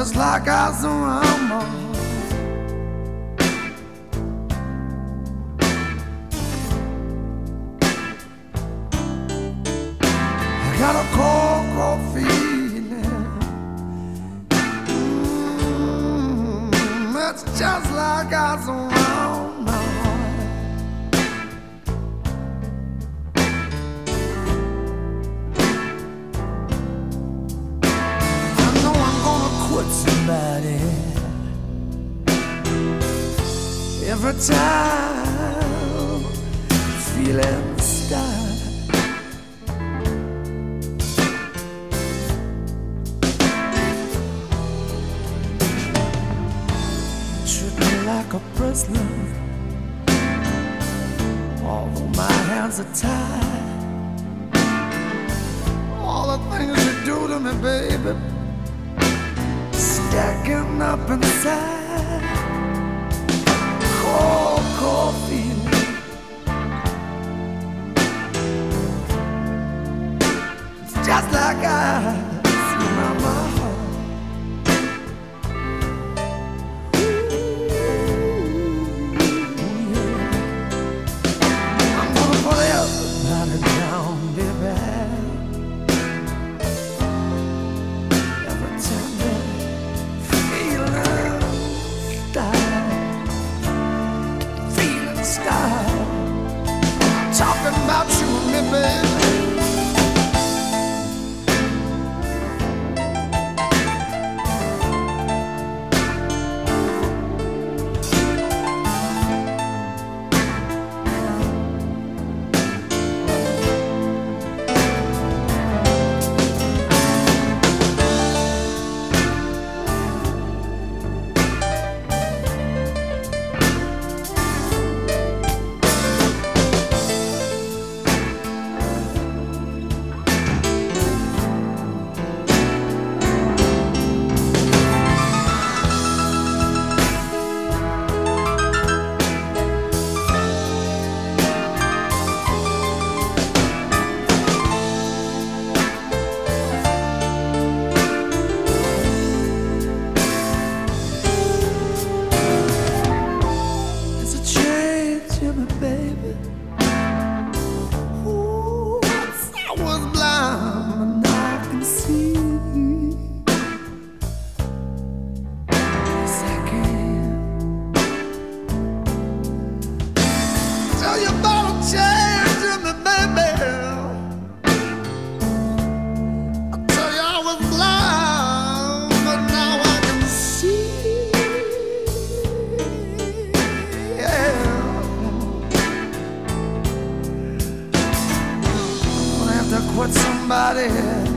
just like I surround. I got a cold feeling. It's just like I surround my heart. I know I'm gonna quit somebody every time feelings start. Treat me like a prisoner, although my hands are tied. All the things you do to me, baby, stacking up inside. Cold feeling. It's just like ice in my heart. Talking about you and me, baby. Baby, ooh, I was blind, but now I can see. Yes, I can. Tell you about a change in me, baby. I tell you I was blind, but now I can see. Quit somebody